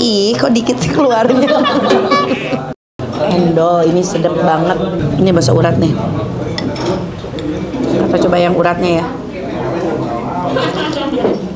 Ih, kok dikit sih keluarnya. Endol, ini sedap banget. Ini bakso urat nih. Kita coba yang uratnya ya.